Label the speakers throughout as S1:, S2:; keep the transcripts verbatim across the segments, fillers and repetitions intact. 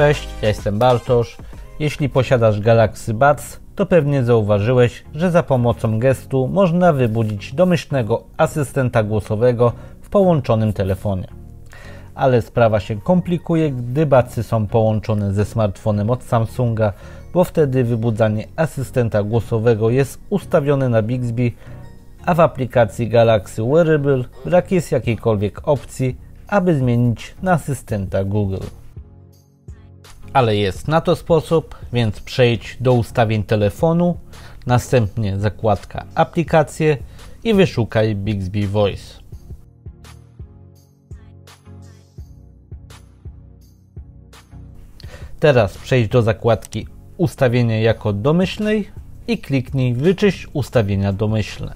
S1: Cześć, ja jestem Bartosz. Jeśli posiadasz Galaxy Buds, to pewnie zauważyłeś, że za pomocą gestu można wybudzić domyślnego asystenta głosowego w połączonym telefonie. Ale sprawa się komplikuje, gdy budsy są połączone ze smartfonem od Samsunga, bo wtedy wybudzanie asystenta głosowego jest ustawione na Bixby, a w aplikacji Galaxy Wearable brak jest jakiejkolwiek opcji, aby zmienić na asystenta Google. Ale jest na to sposób, więc przejdź do ustawień telefonu, następnie zakładka aplikacje i wyszukaj Bixby Voice. Teraz przejdź do zakładki ustawienia jako domyślnej i kliknij wyczyść ustawienia domyślne.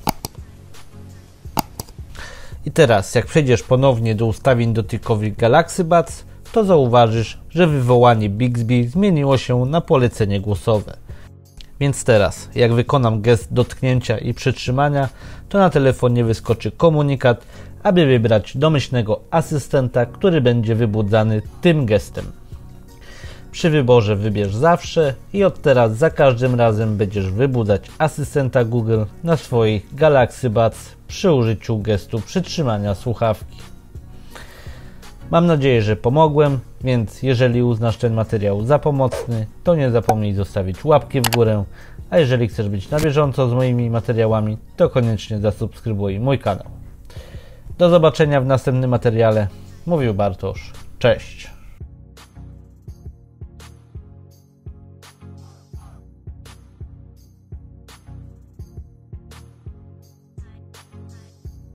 S1: I teraz jak przejdziesz ponownie do ustawień dotykowych Galaxy Buds, to zauważysz, że wywołanie Bixby zmieniło się na polecenie głosowe. Więc teraz, jak wykonam gest dotknięcia i przytrzymania, to na telefonie wyskoczy komunikat, aby wybrać domyślnego asystenta, który będzie wybudzany tym gestem. Przy wyborze wybierz zawsze i od teraz za każdym razem będziesz wybudzać asystenta Google na swoich Galaxy Buds przy użyciu gestu przytrzymania słuchawki. Mam nadzieję, że pomogłem, więc jeżeli uznasz ten materiał za pomocny, to nie zapomnij zostawić łapki w górę, a jeżeli chcesz być na bieżąco z moimi materiałami, to koniecznie zasubskrybuj mój kanał. Do zobaczenia w następnym materiale. Mówił Bartosz. Cześć!